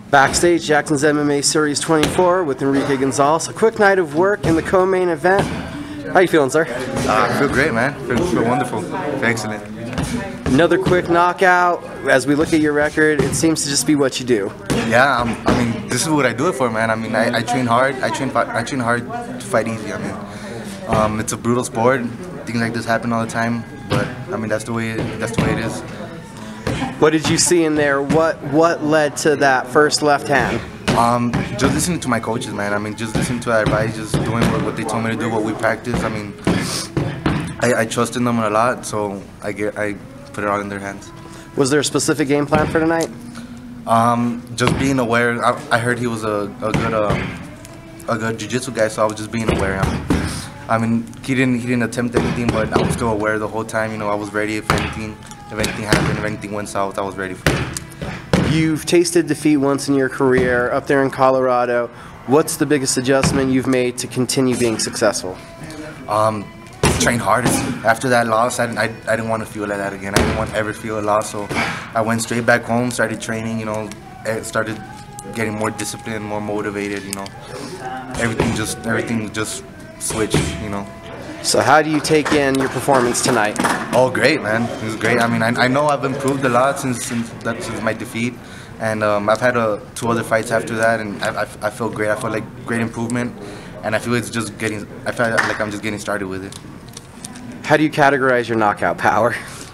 Backstage, Jackson's MMA Series 24 with Enrique Gonzalez. A quick night of work in the co-main event. How you feeling, sir? I feel great, man. Feel wonderful. Excellent. Another quick knockout. As we look at your record, it seems to just be what you do. Yeah, I mean, this is what I do it for, man. I mean, I train hard. I train hard to fight easy. I mean, it's a brutal sport. Things like this happen all the time, but I mean, that's the way it is. What did you see in there? What led to that first left hand? Just listening to my coaches, man. I mean, just listening to their advice, just doing what they told me to do, what we practice. I mean, I trust in them a lot, so I put it all in their hands. Was there a specific game plan for tonight? Just being aware. I heard he was a good jiu-jitsu guy, so I was just being aware. I mean, he didn't attempt anything, but I was still aware the whole time. You know, I was ready if anything happened, if anything went south, I was ready for it. You've tasted defeat once in your career up there in Colorado. What's the biggest adjustment you've made to continue being successful? Train harder. After that loss, I didn't want to feel like that again. I didn't want to ever feel a loss, so I went straight back home, started training, you know, started getting more disciplined, more motivated, you know. Everything just switched, you know. So how do you take in your performance tonight? Oh, great, man. It was great. I mean, I know I've improved a lot since my defeat, and I've had 2 other fights after that, and I feel great. I feel like great improvement, and I feel like I'm just getting started with it. How do you categorize your knockout power?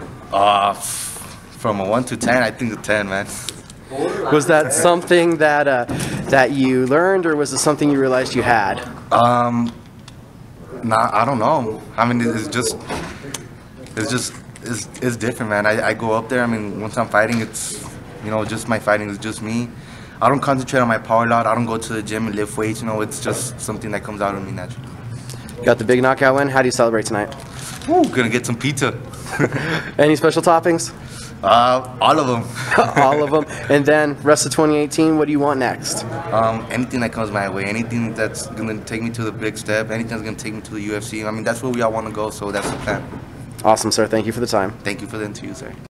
From a 1 to 10, I think a 10, man. Was that something that you learned, or was it something you realized you had? Nah, I don't know. I mean, it's different, man. I go up there. I mean, once I'm fighting, it's, you know, just my fighting is just me. I don't concentrate on my power a lot. I don't go to the gym and lift weights. You know, it's just something that comes out of me naturally. Got the big knockout win. How do you celebrate tonight? Woo, gonna get some pizza. Any special toppings? All of them. All of them. And then rest of 2018, what do you want next? Anything that comes my way, anything that's gonna take me to the big step, anything that's gonna take me to the UFC. I mean, that's where we all want to go, so that's the plan. Awesome, sir. Thank you for the time. Thank you for the interview, sir.